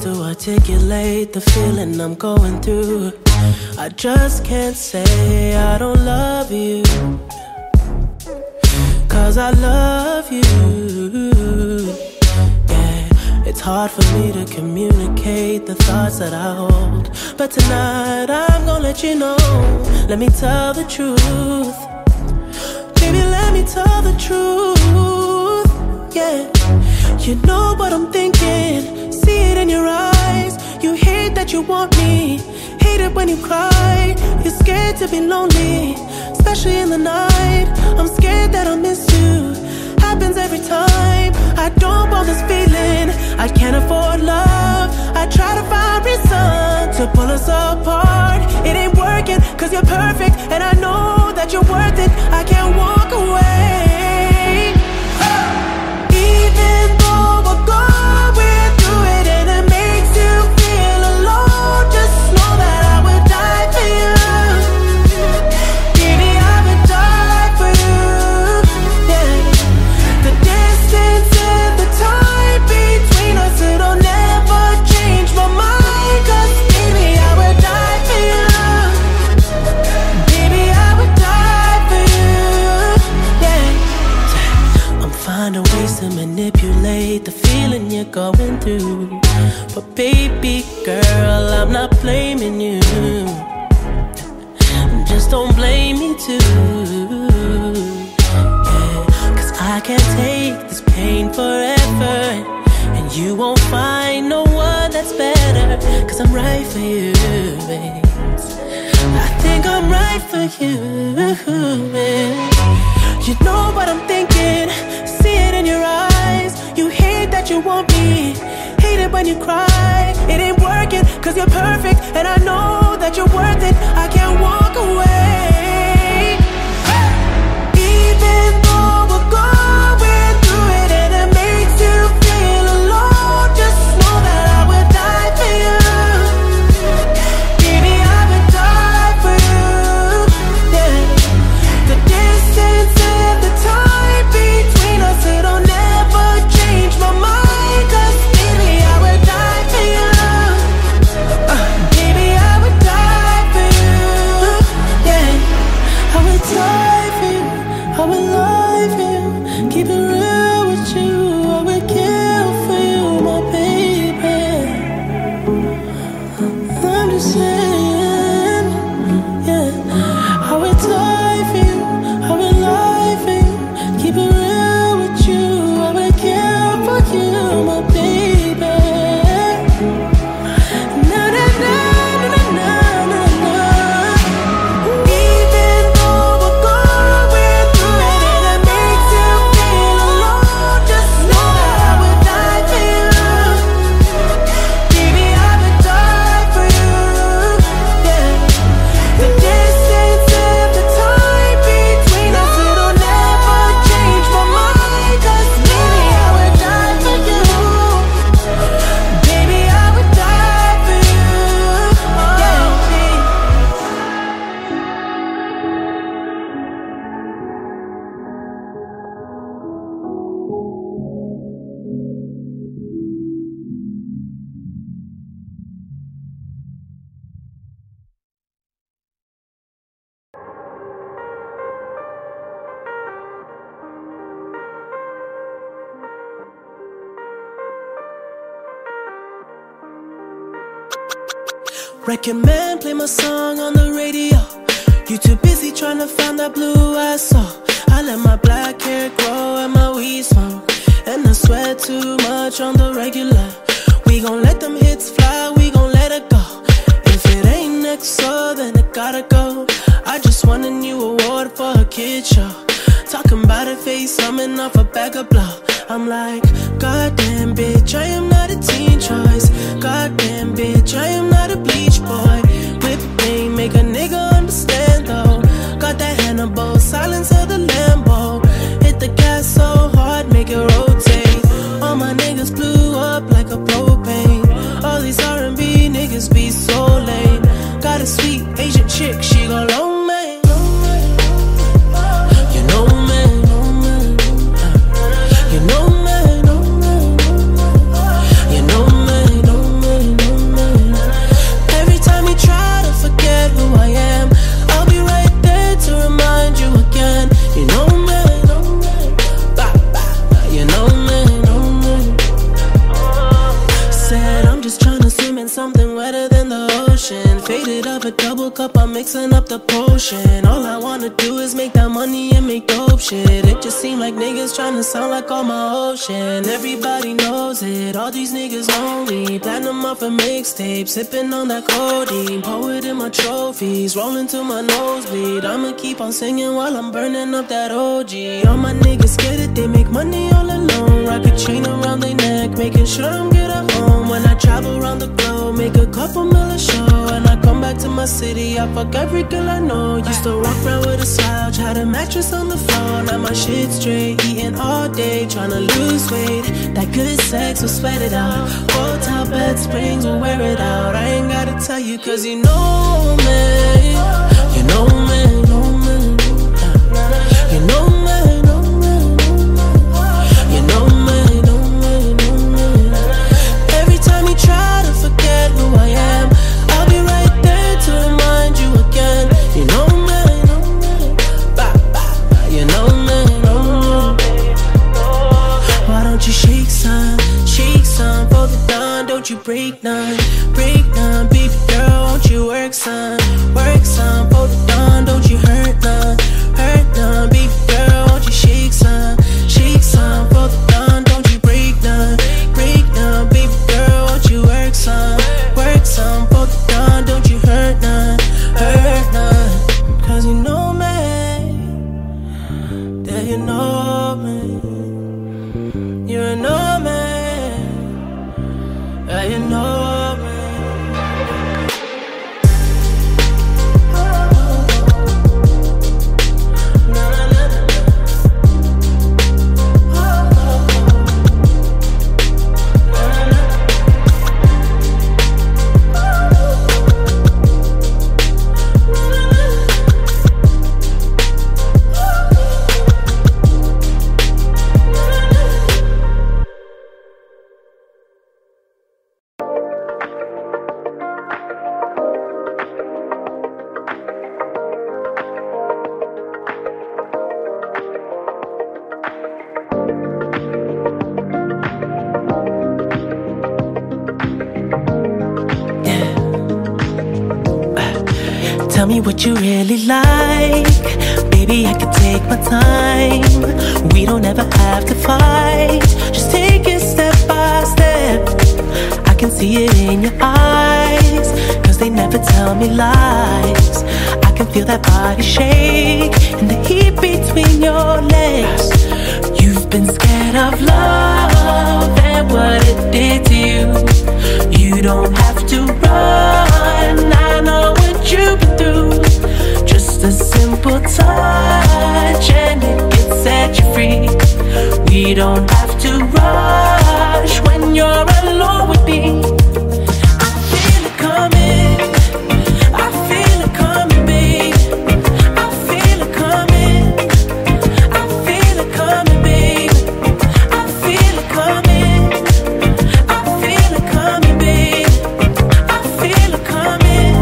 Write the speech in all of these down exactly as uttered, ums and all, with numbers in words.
to articulate the feeling I'm going through. I just can't say I don't love you, 'cause I love you. Yeah, it's hard for me to communicate the thoughts that I hold, but tonight I'm gonna let you know. Let me tell the truth. Baby, let me tell the truth. Yeah, you know what I'm thinking. See it in your eyes. You hate that you want me, hate it when you cry. You're scared to be lonely, especially in the night. I'm scared that I'll miss you. Happens every time. I don't want this feeling. I can't afford love. I try to find reason to pull us apart. It ain't working, 'cause you're perfect, and I know that you're worth it. I can't walk away. Even though we're going through it and it makes you feel alone, just know that I would die for you. Baby, I would die for you. Yeah. The distance and the time between us, it'll never change my mind. 'Cause baby, I would die for you. Baby, I would die for you. Yeah. I'm finding ways to manipulate the feeling you're going through, but baby girl, I'm not blaming you. Just don't blame me too. Yeah, 'cause I can't take this pain forever, and you won't find no one that's better. 'Cause I'm right for you, babe. I think I'm right for you, babe. You know what I'm thinking. See it in your eyes. You hate that you want me, hate it when you cry. It ain't working, 'cause you're perfect, and I know that you're worth it. I can't walk away. Even though we're going through it and it makes you feel alone, just know that I would die for you. Baby, I would die for you. Yeah. The distance and the time between us, it'll never change my mind. 'Cause baby, I would die for you. uh, Baby, I would die for you. Yeah, I would die for you. I would lie for you. Keep it real with you. I would kill for you, my baby. I'm just saying, yeah. I would die for you. I would lie for you. Keep it real with you. I would kill for you, my baby. Na na na na na na na. Even though we're going through it and it makes you feel alone, just know that I would die for you. Baby, I would die for you. Yeah. The distance and the time between us, it'll never change my mind. 'Cause baby, I would die for you. Baby, I would die for you. Yeah. Record man, play my song on the radio. You too busy trying to find that blue I saw. I let my black hair grow and my weed smoke, and I sweat too much on the regular. We gon' let them hits fly, we gon' let it go. If it ain't next, so then it gotta go. I just won a new award for a kid show. Talking about a face, coming off a bag of blow. I'm like, goddamn bitch, I am not a teen choice. Goddamn bitch, I am not a bleach boy. Whip pain, make a nigga understand though. Got that Hannibal, silence of the Lambo. Hit the gas so hard, make it rotate. All my niggas blew up like a propane. All these R and B niggas be so lame. Got a sweet Asian chick, she go long man. You know man, you know man, you know man, in something wetter than the ocean. Faded up a double cup, I'm mixing up the potion. All I wanna do is make that money and make dope shit. It just seem like niggas tryna sound like all my ocean. Everybody knows it, all these niggas lonely. Platinum off a mixtape, sipping on that codeine. Poet in my trophies, rolling to my nosebleed. I'ma keep on singing while I'm burning up that O G. All my niggas scared that they make money all alone. Rock a chain around their neck, making sure I'm good at home. When I travel around the globe, make a couple mil a show. When I come back to my city, I fuck every girl I know. Used to walk around with a slouch, had a mattress on the floor. Now my shit straight, eating all day, tryna lose weight. That good sex will sweat it out. Hotel bed springs will wear it out. I ain't gotta tell you, cause you know me. You know me, know me. You know me, know me, you know me, know me, know me. Every time you try to forget who I am, I'll be right there to remind you again. You know me, know me, bah, bah, bah. You know me, know me. Why don't you shake some, shake some for the dawn? Don't you break none, break none, baby girl. Won't you work some, work some for the dawn? Don't you hurt none, hurt none, baby girl. Won't you shake some, shake some for the dawn? Don't you break none, break none, baby girl. Won't you work some, work some for the dawn? Don't you hurt none, hurt none. Cause you know me, yeah, you know me. You know me, yeah, you know me. Tell me what you really like, baby, I can take my time. We don't ever have to fight, just take it step by step. I can see it in your eyes, cause they never tell me lies. I can feel that body shake and the heat between your legs. You've been scared of love and what it did to you. You don't have to run, I know what you've been through. Just a simple touch and it can set you free. We don't have to rush when you're alone with me. I feel it coming, I feel it coming, babe. I feel it coming, I feel it coming, babe. I feel it coming, I feel it coming, babe. I feel it coming,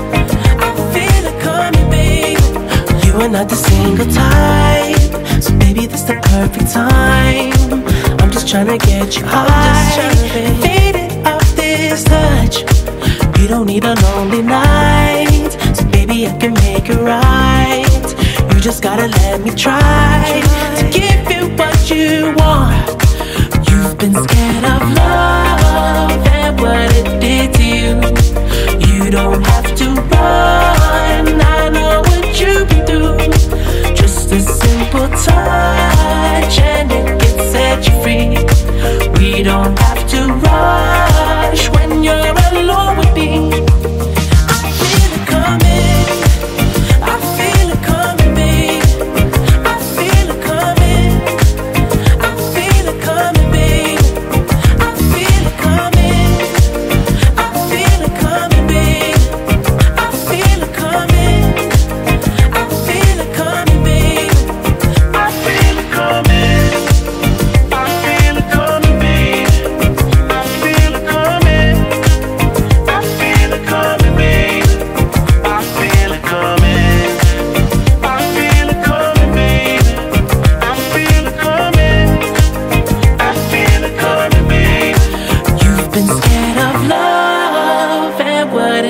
I feel it coming, babe. You are not the single type, so baby, this the perfect time. I'm just tryna get you high and faded off this touch. You don't need a lonely night, so baby, I can make it right. You just gotta let me try to give you what you want. You've been scared of love and what it did to you. You don't have to run, I know what you've been through. Just a simple touch and it can set you free. We don't have to rush when you're alone with me. I feel it coming, I feel it coming, babe. I feel it coming, I feel it coming, babe. I feel it coming,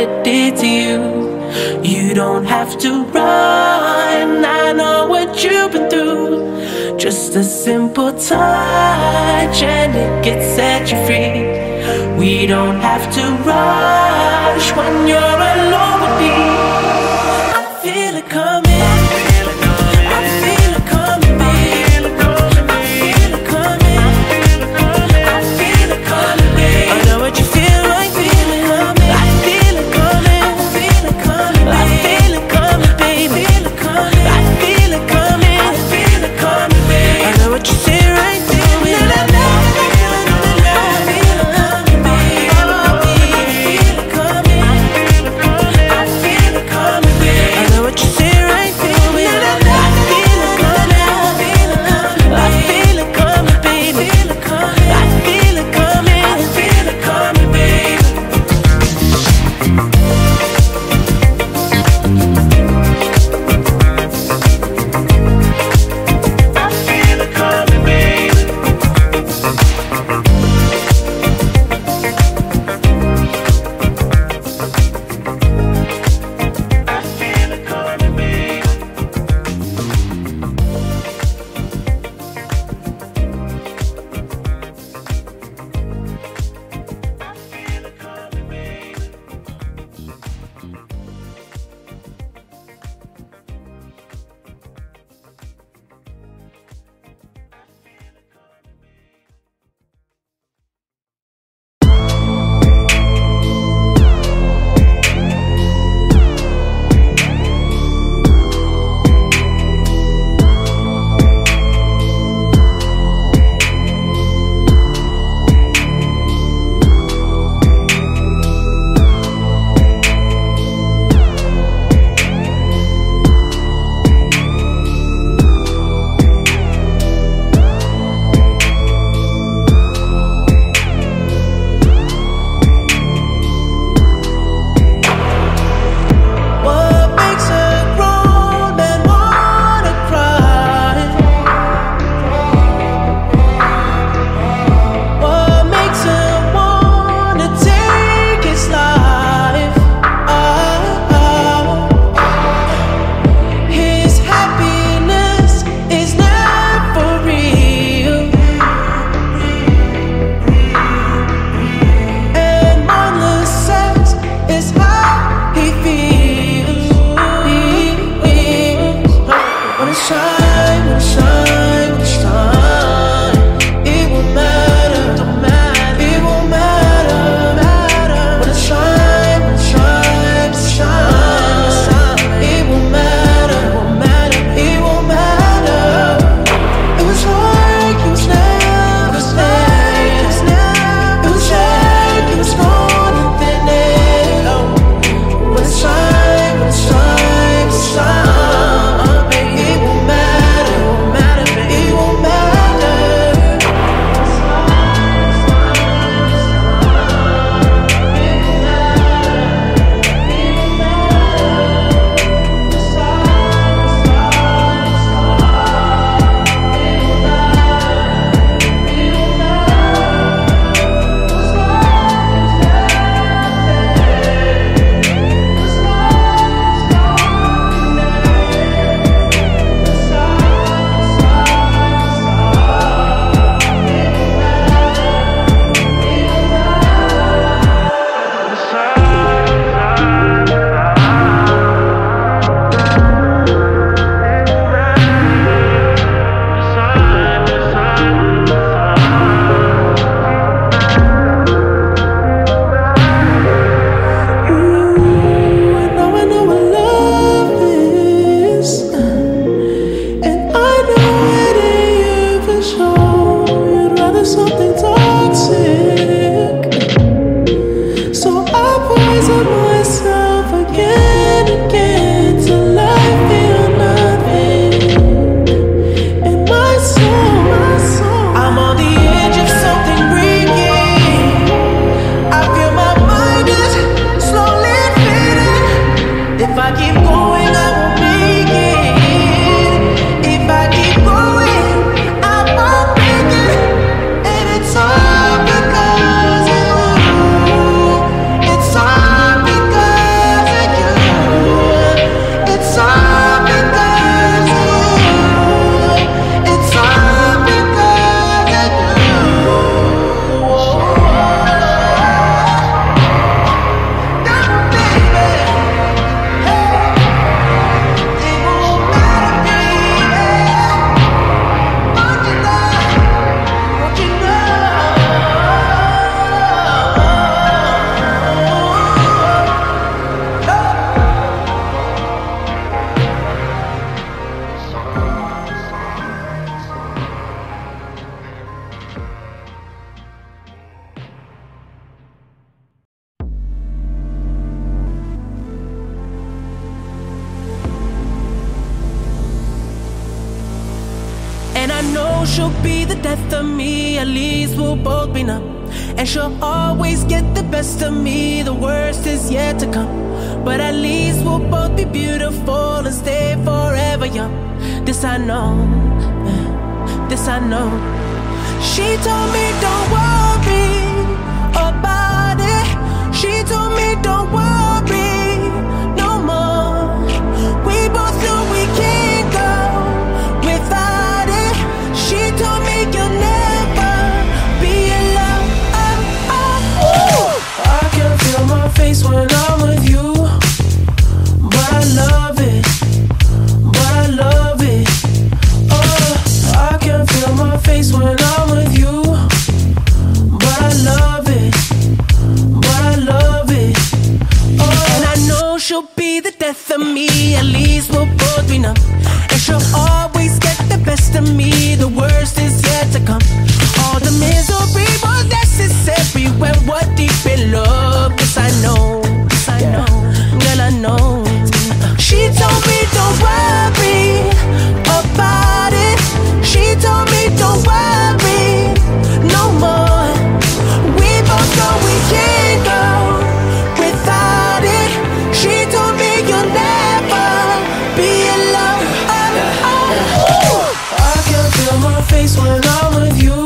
it did to you. You don't have to run, I know what you've been through. Just a simple touch and it can set you free. We don't have to rush when you're alone with me. I feel it coming. It's all because she'll be the death of me, at least we'll both be numb. And she'll always get the best of me, the worst is yet to come. But at least we'll both be beautiful and stay forever young. This I know, this I know. She told me don't worry about it. She told me don't worry no more. We both know we can't go without it. She told me you'll never be alone. Oh, oh. I can feel my face when I'm with you, but I love it, but I love it. Oh, I can feel my face when I'm with you, but I love it, but I love it. Oh, and I know she'll be the death of me, at least we'll both be numb. And she'll always get the best of me, the worst is yet to come. All the misery was necessary when we're deep in love. Yes, I know, yes, I know, girl, I know. She told me don't worry about it. She told me don't worry no more. We both know we can't go without it. She told me you'll never be alone. Oh, oh, oh. I can feel my face when I'm with you,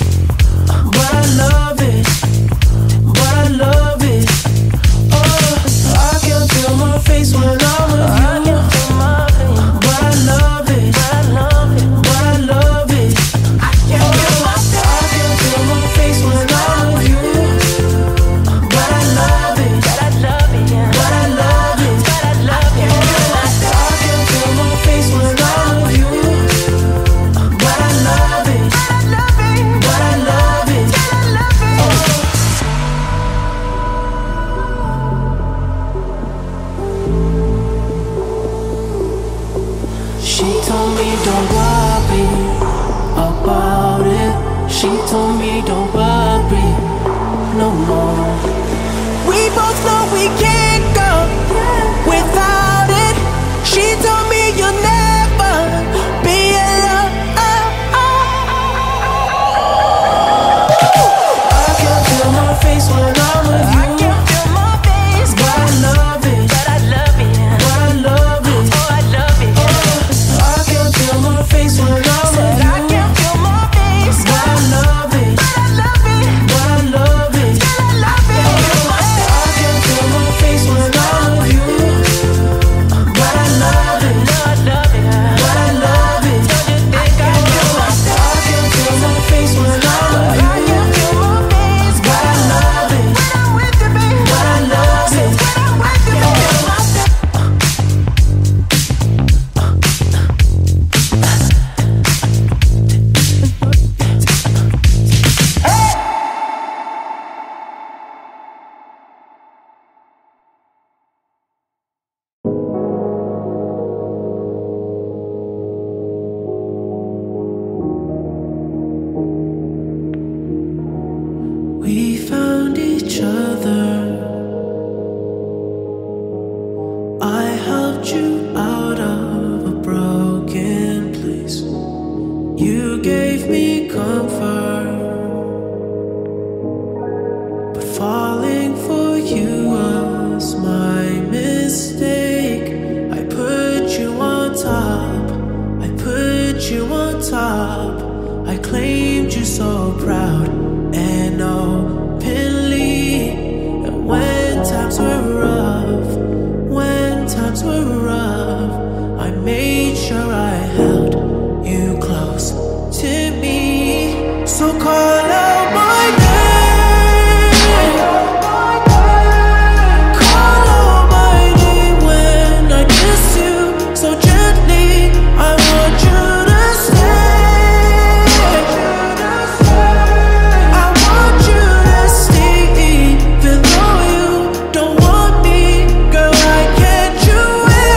but I love it, but I love it. Oh, I can feel my face when I'm with you, but I love it, but I love it. I can feel my face when I'm with you, but I love it, but I love it, but I love it, but I love it. I can feel my face when I'm with you, but I love it, but I love it. She told me don't worry about it. She told me don't worry no more. We both know we can't go without it. She told me you'll never be alone. I can feel my face when I'm with you, but I love it, but I love it, but I love it. Oh, I love it. Oh, I can feel my face when I'm with you, but I love it, but I love it. I can feel my face when I'm with you, but I love it, but I love it. I can feel my face when I'm with you, but I love it, but I love it. We found each other. I helped you out of a broken place. You gave me comfort, but falling for you was my mistake. I put you on top, I put you on top. I claimed you so proud and openly. And when times were rough, when times were rough, I made sure I held you close to me. So call out my name, call out my name when I kiss you so gently. I want you to stay, I want you to stay, even though you don't want me. Girl, why can't you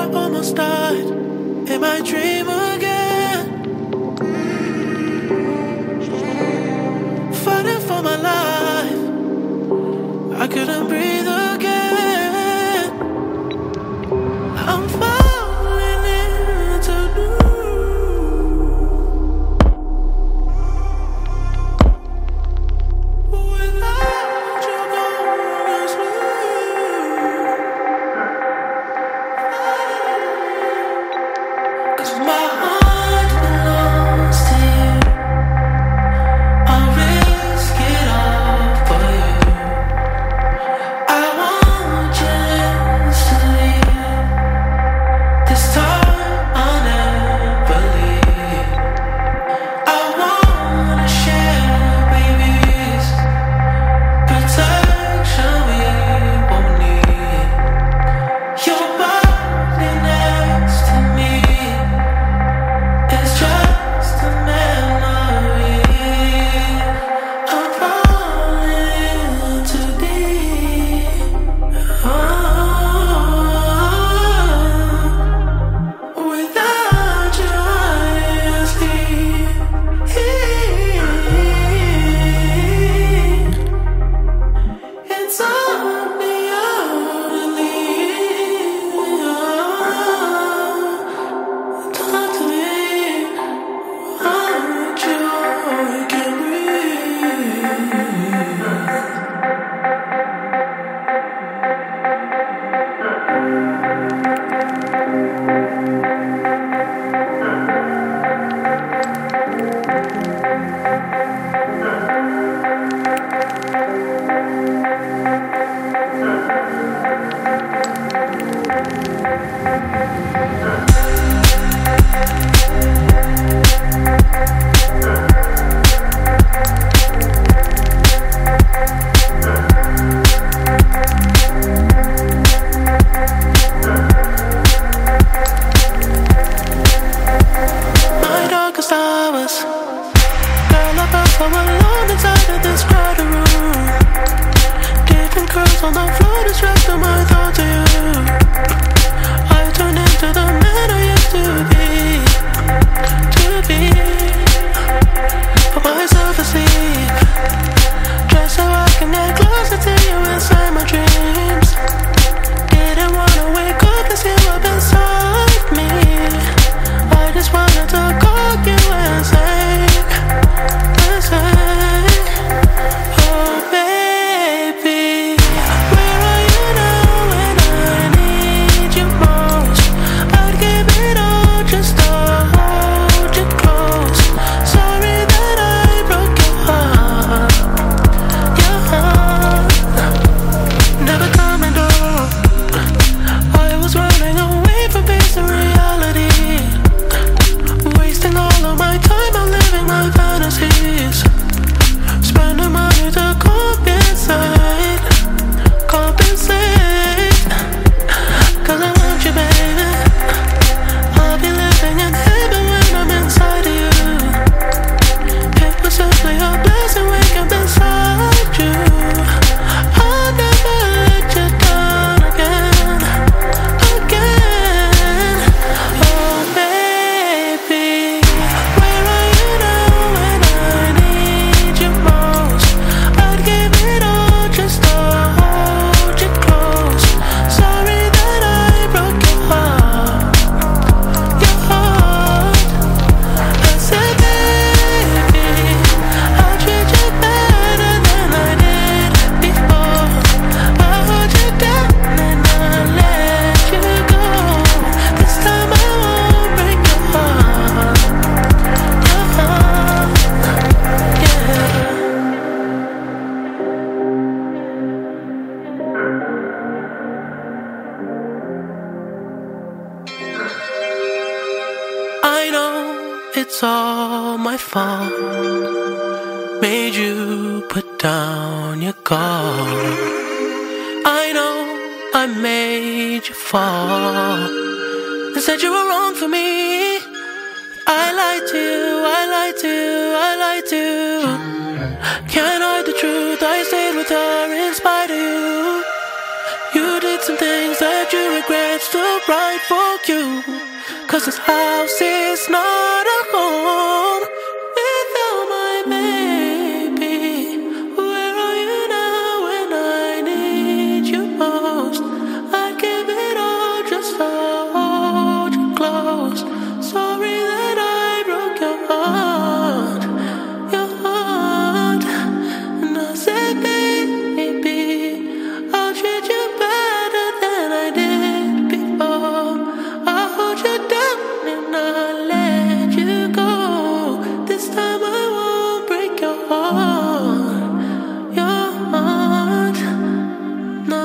almost died in my dream again, fighting for my life. I couldn't breathe again. I'm falling into new. Without you gone as well. 'Cause my heart belongs to you. I'll risk it all for you. I want you instantly. This time I'll never leave. I wanna share babies, protection we won't need. Your body next to me is just a memory. I'm falling too deep. Oh, without you I sleep. It's on the only. Talk to me. Without you I can't breathe. My darkest hours, girl, I felt so alone inside of this crowded room. Different curls on the floor, distracting my thoughts of you. I turned into the man I used to be, to be. Put myself asleep, just so I can get closer to you inside my dreams. Didn't wanna wake up and see up inside me. I just wanted to call you and say, and say, oh baby, where are you now when I need you most? I'd give it all just to hold you close. Sorry that I broke your heart, your heart. Never coming home. I was running away from peace and reality, wasting all of my time on living my fantasies, spending money to compensate, compensate. 'Cause I want you, baby. I'll be living in heaven when I'm inside of you. It was simply a blessing waking beside you. I'll never let you down again, again. Oh baby, where are you now when I need you most? I'd give it all just to hold you close. Sorry that I broke your heart, your heart. I said, baby, I treat you better than I did before. I hold you down and I let you go. This time I won't break your heart, your heart, yeah. I know it's all my fault, made you put down your guard. I know I made you fall and said you were wrong for me. I lied to you, I lied to you, I lied to you. Can't hide the truth, I stayed with her in spite of you. You did some things that you regret. that's the right for you. Cause this house is not a home without my baby. Where are you now when I need you most? I give it all just to hold you close. Sorry that I broke your heart, your heart. And I said, baby, I'll treat you better than I did before. I'll hold you down and I'll let you go. This time I won't break your heart, your heart, no.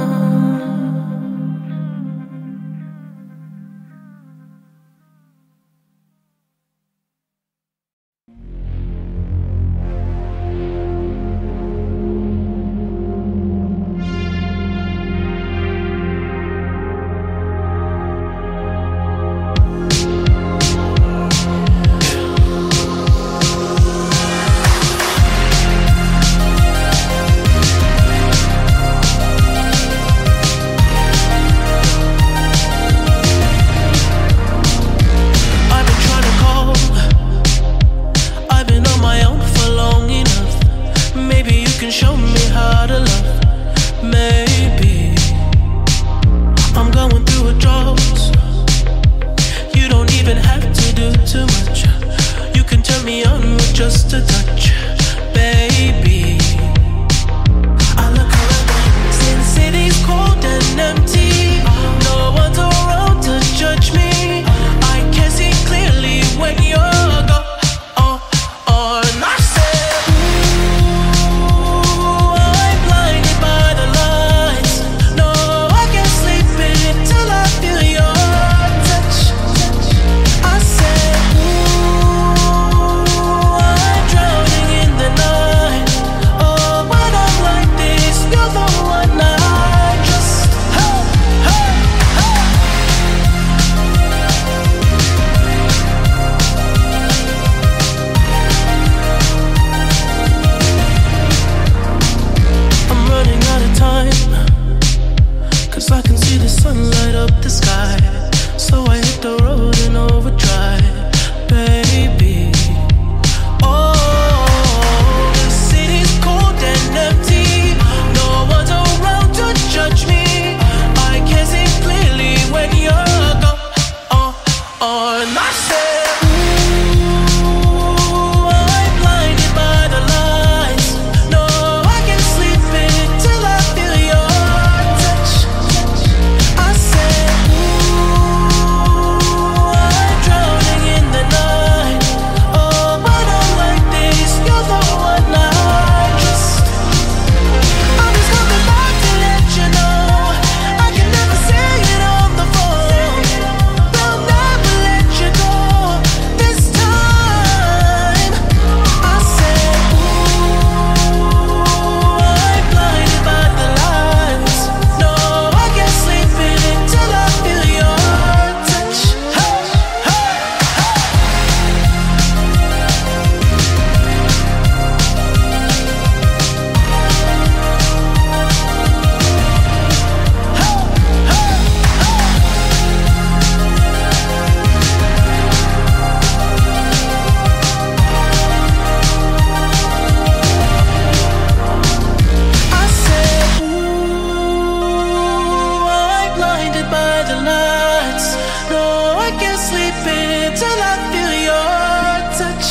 I've been trying to call, I've been on my own for long enough. Maybe you can show me how to love. Maybe I'm going through a drought. You don't even have to do too much. You can turn me on with just a touch, baby. I look around, since city's cold and empty, no one's around to judge me. I can see clearly when you're gone. Oh, oh, and I said, ooh, I'm blinded by the lights. No, I can't sleep until I feel your touch. I said, ooh, I'm drowning in the night. Oh, when I'm like this, you're the one I just, hey, hey, hey. I'm running out of time, cause I can see the sun light up the sky. So I hit the road in overdrive, baby. Oh, the city's cold and empty, no one's around to judge me. I can see clearly when you're gone. Oh, oh, and I said, ooh, I'm blinded by the lights. No, I can't sleep until I feel your touch. I said, ooh, I'm drowning in the night. Oh, when I'm like this, you're the one I just, I'm just coming back to let you know. I can never say it on the phone. They'll never let you go this time. I said, ooh, I'm blinded by the lights. No, I can't sleep until I feel your touch. Hey, hey, I said, ooh, I'm blinded by the lights. No, I can't sleep until I feel your touch.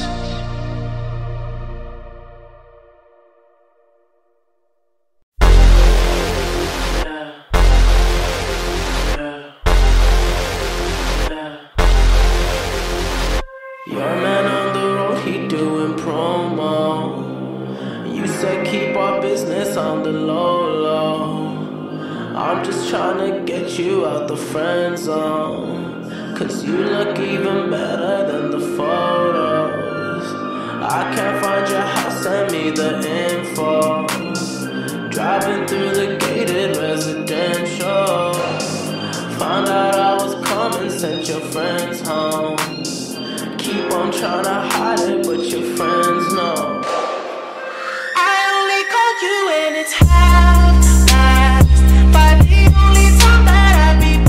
Your man on the road, he doing promo. You said keep our business on the low, low. I'm just trying to get you out the friend zone, cause you look even better than the photos. I can't find your house, send me the info. Driving through the gated residential, found out I was coming, sent your friends home. Keep on trying to hide it, but your friends know. I only call you when it's half past, but the only time that I be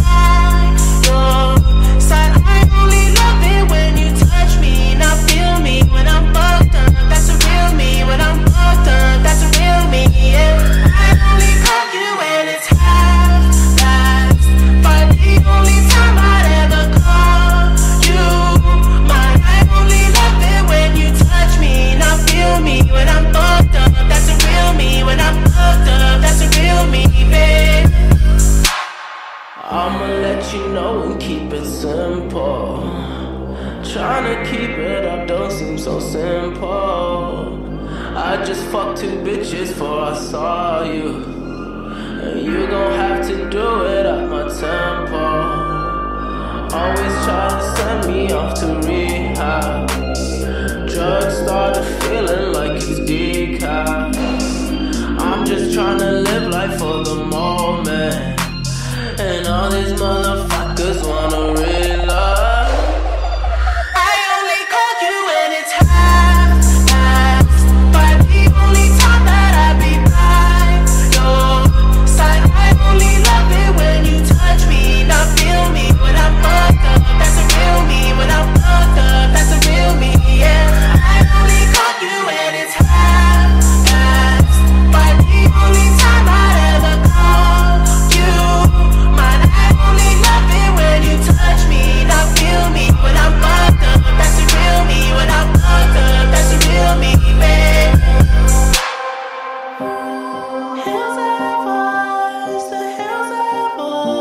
to keep it simple. Trying to keep it up don't seem so simple. I just fucked two bitches before I saw you, and you gon' have to do it at my tempo. Always try to send me off to rehab. Drugs started feeling like it's decaf. I'm just trying to live life for the moment, and all these motherfuckers wanna real love. I only call you when it's half-assed, but the only time that I be by your side, I only love it when you touch me, not feel me when I'm fucked up. That's a real me when I'm fucked up. That's a real me, yeah. I only call you when it's half-assed, but the only time I ever call you mine. I only love it when you touch me, not feel me when I'm fucked up. That's a real me when I'm fucked up. That's a real me, babe. Hills have eyes, the hills have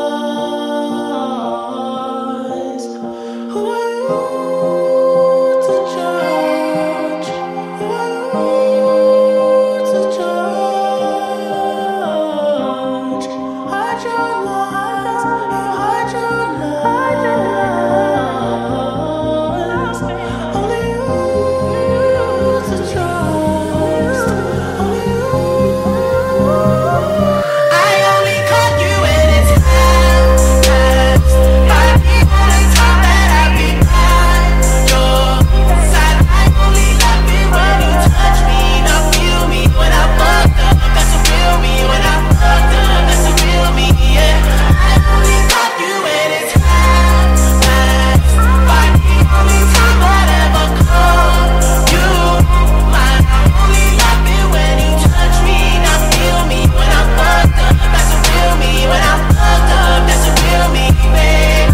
eyes. Who are you to judge? Who are you to judge? Hide your lies, you hide your lies. Only you to trust. Only you. I only call you when it's half-assed, but the only time that I be by your side, I only love it when you touch me, not feel me when I'm fucked up. That's a real me when I'm fucked up. That's a real me, yeah. I only call you when it's half-assed, but the only time I'd ever call you mine. I only love it when you touch me, not feel me when I'm fucked up. That's a real me when I'm fucked up. That's a real me, babe.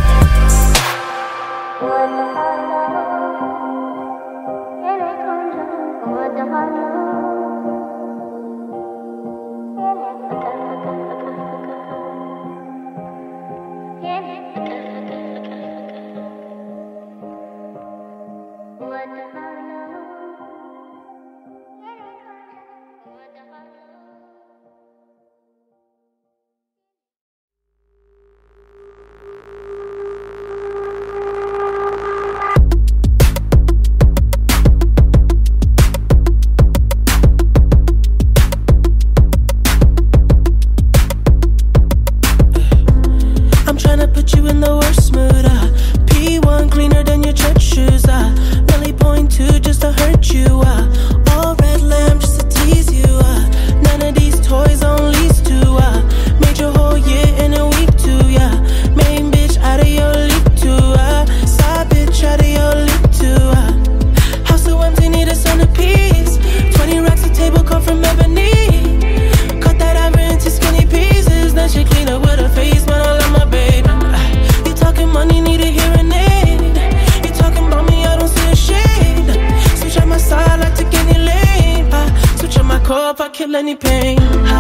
I'm tryna put you in the worst mood, uh P one cleaner than your church shoes, uh Millie point two just to hurt you, uh all red lamb just to tease you, uh none of these toys on lease to, uh made your whole year in a week too, yeah. Main bitch out of your league too, uh side bitch out of your league too, uh house so empty, need a centerpiece. Twenty racks a table come from ebony. Cut that ivory into skinny pieces, then she clean up with her face, man, I love my baby. You talking money, need a hearing aid. You talking about me, I don't see a shade. Switch on my side, I take any lane. I switch on my core, I kill any pain.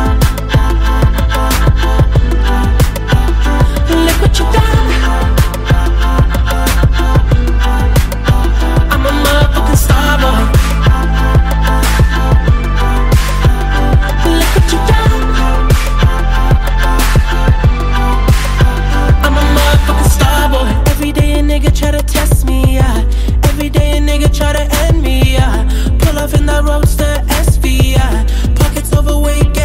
Look what you done. I'm a motherfucking star boy. Look what you done. I'm a motherfucking star boy. Every day a nigga try to test me, yeah. Every day a nigga try to end me, yeah. Pull off in that roadster S V, yeah. Pockets overweight,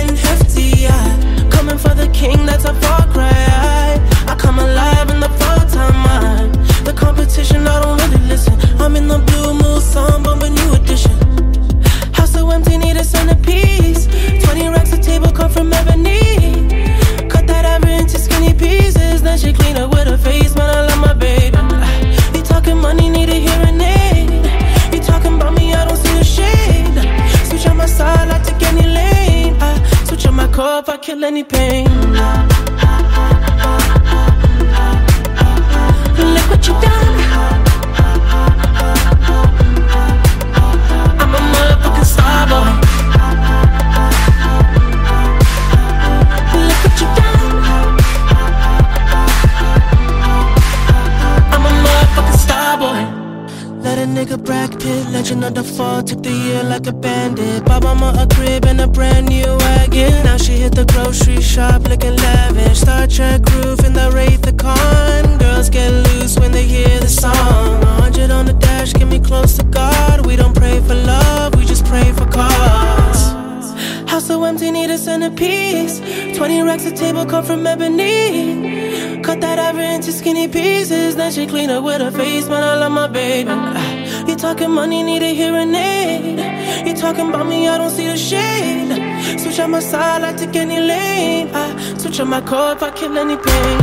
Margin of default, took the year like a bandit. Bought mama a crib and a brand new wagon. Now she hit the grocery shop looking lavish. Star Trek roof in the Wraith the Con. Girls get loose when they hear the song. A hundred on the dash, get me close to God. We don't pray for love, we just pray for cause. House so empty, need a centerpiece. Twenty racks a table come from ebony. Cut that ever into skinny pieces. Then she clean up with her face, man, I love my baby. You talking money, need a hearing aid. You talking about me, I don't see the shade. Switch on my side, I take any lane. I switch on my core if I kill any pain.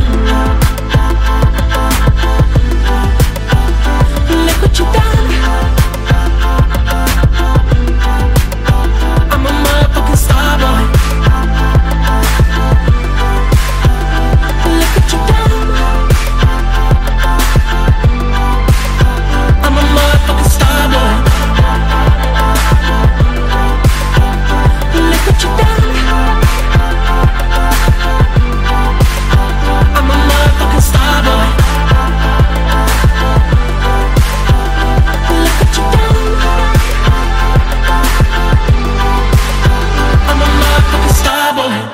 Look what you done. I'm a motherfucking star boy. Look what you done. I'm a motherfucking star boy. Look what you done. I'm a motherfucking star boy. Look what you done. I'm a motherfucking star boy.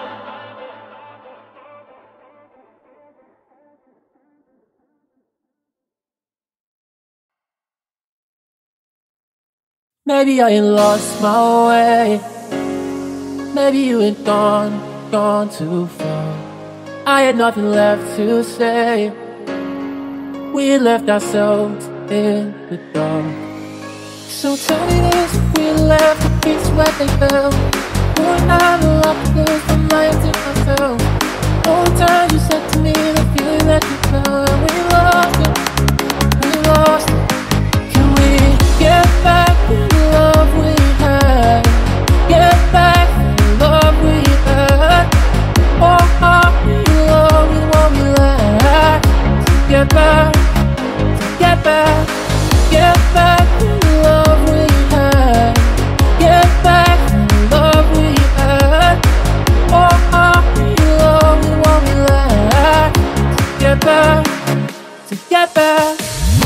Maybe I ain't lost my way. Maybe you ain't gone, gone too far. I had nothing left to say. We left ourselves in the dark. So tell me this, if we left the beats where they fell. Pouring out a lot of this from lying to myself. All the time you said to me the feeling that you felt. And we lost it, we lost it. Can we get back the love we had? Get back the love we had. Or are we love with what we lack? Get back, get back, get back the love we had. Get back the love we had. Or are we love with what we lack? Get back, to get back.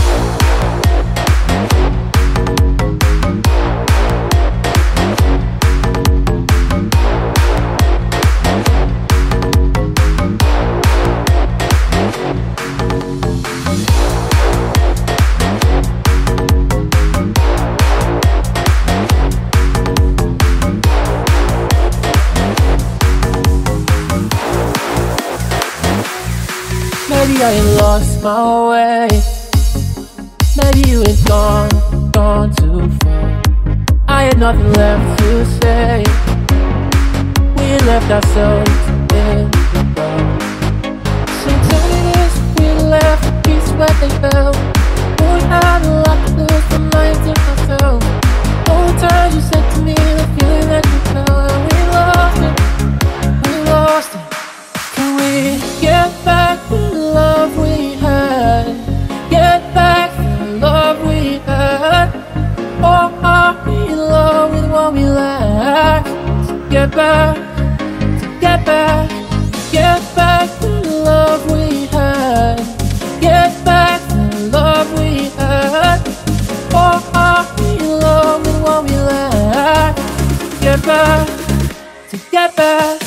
Maybe I ain't lost my way. Maybe you ain't gone, gone too far. I had nothing left to say. We left ourselves in the dark. So tell me this, we left the beats where they fell. Pouring out a lot of this from lying to myself. All the times you said to me the feeling that you felt. And we lost it, we lost it. Can we get back the love we had? Get back the love we had. Or are we in love with what we lack? Get back, get back, get back the love we had. Get back the love we had. Or are we in love with what we lack? Get back, to get back.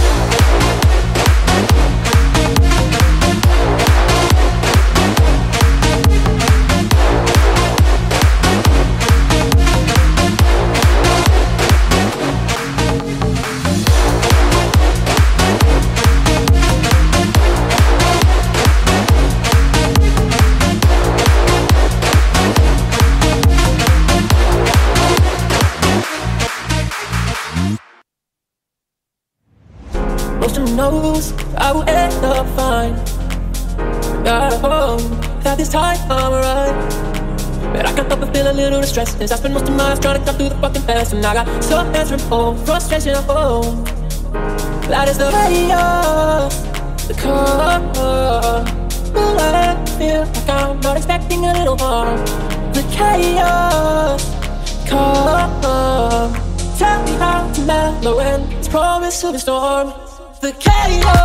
Most of them knows I will end up fine. Got a hope that this time I'm alright. But I can't help but feel a little distressed as I spend most of my life trying to come through the fucking fast. And I got some answer from home, frustration at home. That is the chaos, the core. Will I feel like I'm not expecting a little more? The chaos, come. Tell me how to mellow and it's promise to the storm. The chaos.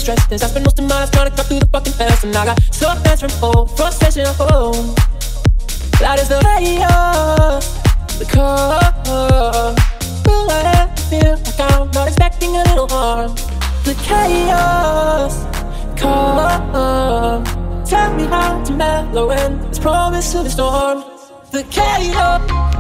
stress. Cause I spend most of my life trying to cut through the fucking mess. And I got so much from home, frustration at home. Loud as the chaos, the core. Will I feel like I'm not expecting a little harm? The chaos, calm. Tell me how to mellow in this promise of the storm. The chaos.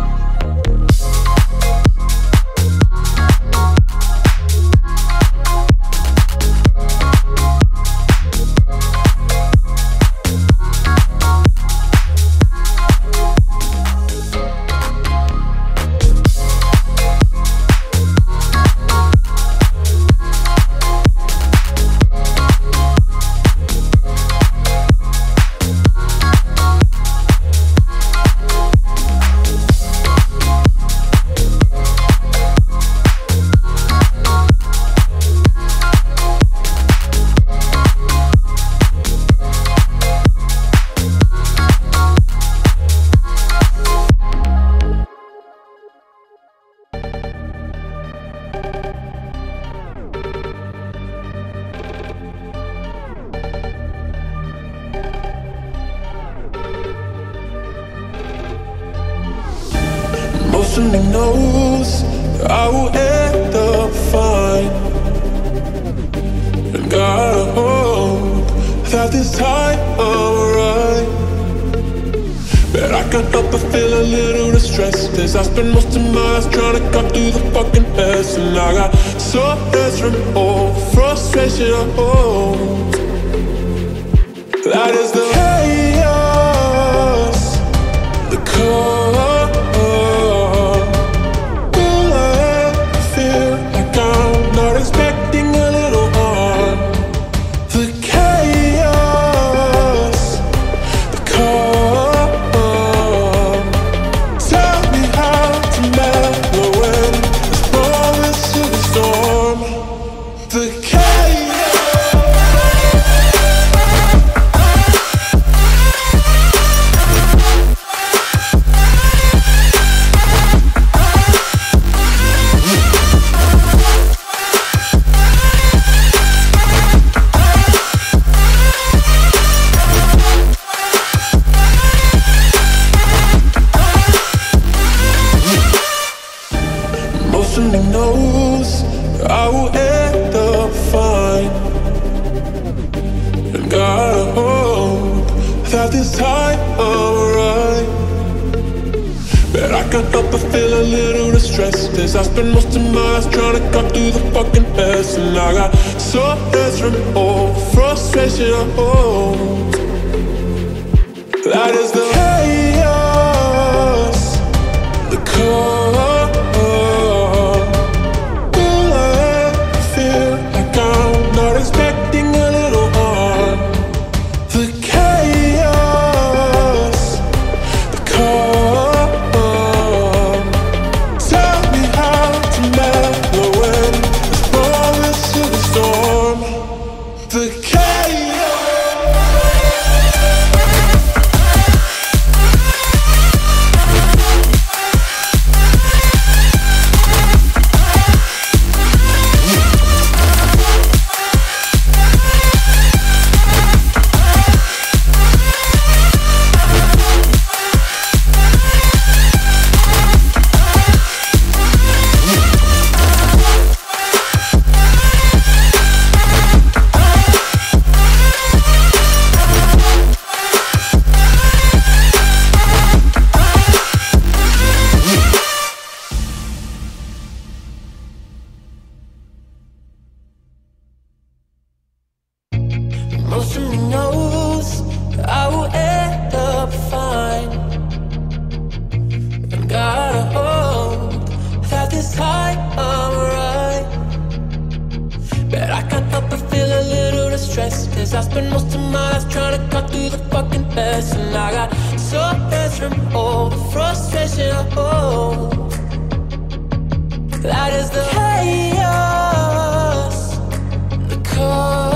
Emotionally knows I will end up fine, and gotta hope that this time I'm right. But I can't help but feel a little distressed, cause I spend most of my life trying to cut through the fucking mess. And I got so much from all frustration at home. That is the chaos, the core. Knows I will end up fine, and gotta hope that this time I'm right. But I can't help but feel a little distressed, cause I spend most of my life trying to cut through the fucking mess. And I got so much from all frustration at home. That is the chaos, the core. Emotionally knows I will end up fine, and gotta hope that this time I'm right. But I can't help but feel a little distressed, cause I spend most of my life trying to cut through the fucking mess. And I got so much from all the frustration at home. That is the chaos, the core.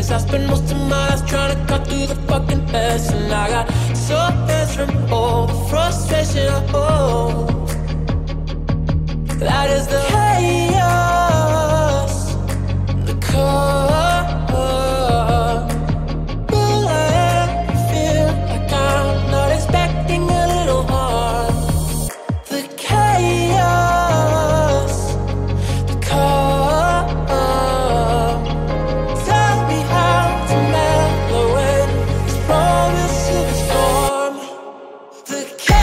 Cause I spend most of my life trying to cut through the fucking mess. And I got sore hands from all the frustration I hold. That is the chaos, the core. Will I feel like I'm not expecting a little harm? The chaos, the core. Tell me how to mellow in this promise of a storm. The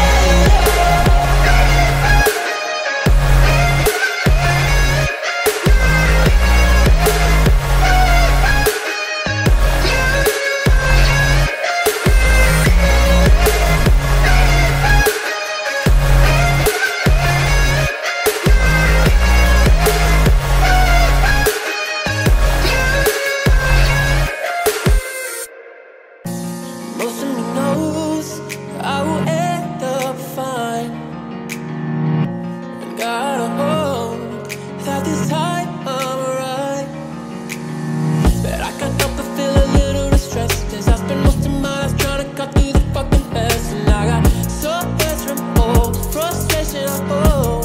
most of me knows I will end up fine. And gotta hope that this time I'm alright. But I can't help but feel a little distressed as I spend most of my life trying to cut through the fucking mess. And I got sore hands from all the frustration I hold.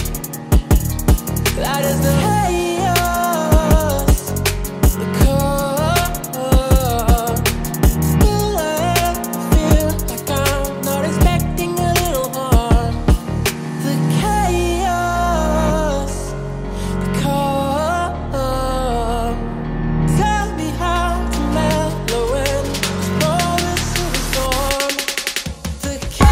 That is the chaos, the core. Will I feel like I'm not expecting a little harm? The chaos, the core. Tell me how to mellow in this promise of a storm. The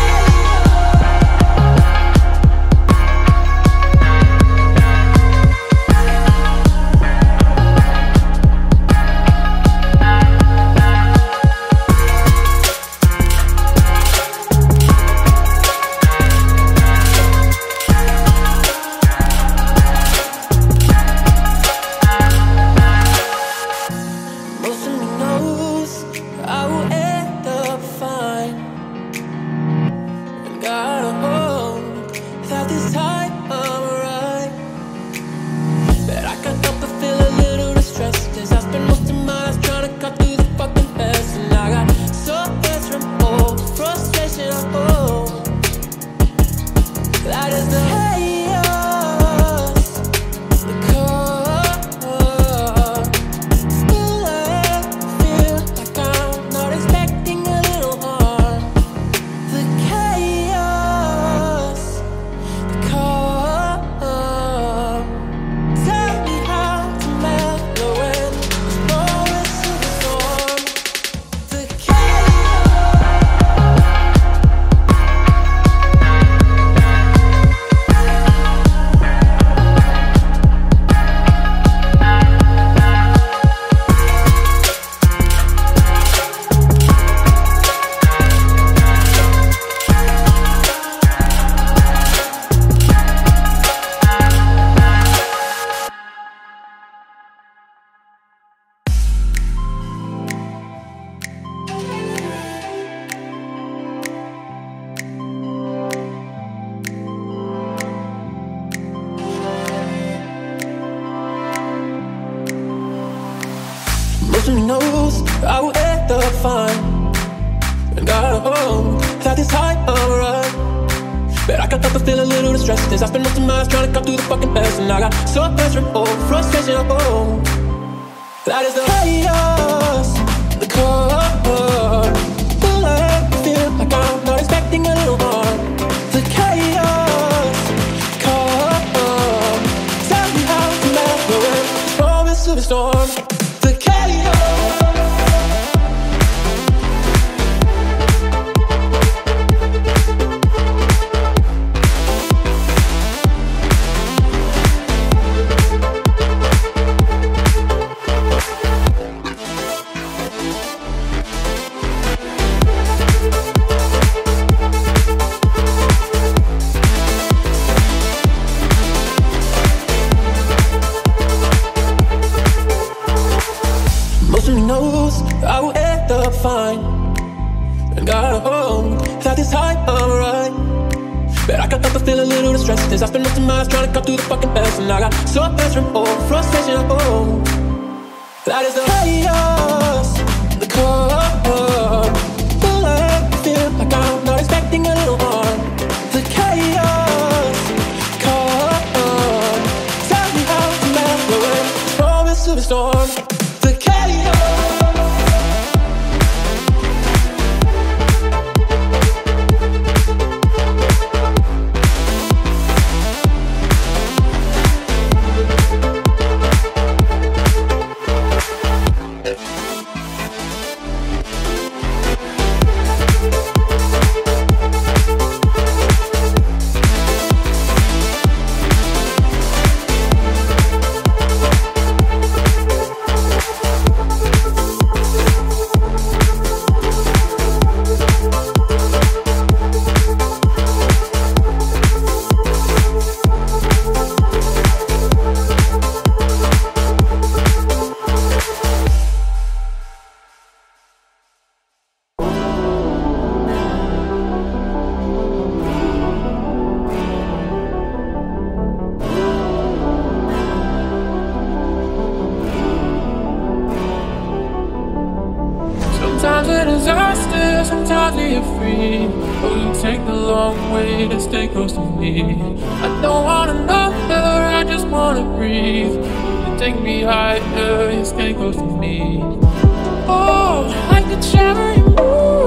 most of me knows I will end up fine. And gotta hope that this time I'm alright. But I can't help but feel a little distressed as I spend most of my life trying to cut through the fucking mess. And I got sore hands from all the frustration I hold. That is the chaos, the core. Will I feel like I'm not expecting a little harm? The chaos, the core. Tell me how to mellow in this promise of a storm. The most of me knows I will end up fine. And gotta hope that this time I'm alright. But I can't help but feel a little distressed as I spend most of my life trying to cut through the fucking mess. And I got sore hands from all the frustration I hold. That is the chaos, the core. Will I feel like I'm not expecting a little harm? The chaos, core. Tell me how to mellow in this promise of a storm. The chaos. Most of me knows I will end up fine. And gotta hope that this time I'm alright. But I can't help but feel a little distressed as I spend most of my life trying to cut through the fucking mess. And I got sore hands from all the frustration I hold. That is the chaos. the storm. The chaos. Sometimes a disaster, sometimes we are free. Oh, you take the long way to stay close to me. I don't want another, I just wanna breathe. You take me higher, you stay close to me. Oh, I can shadow you move.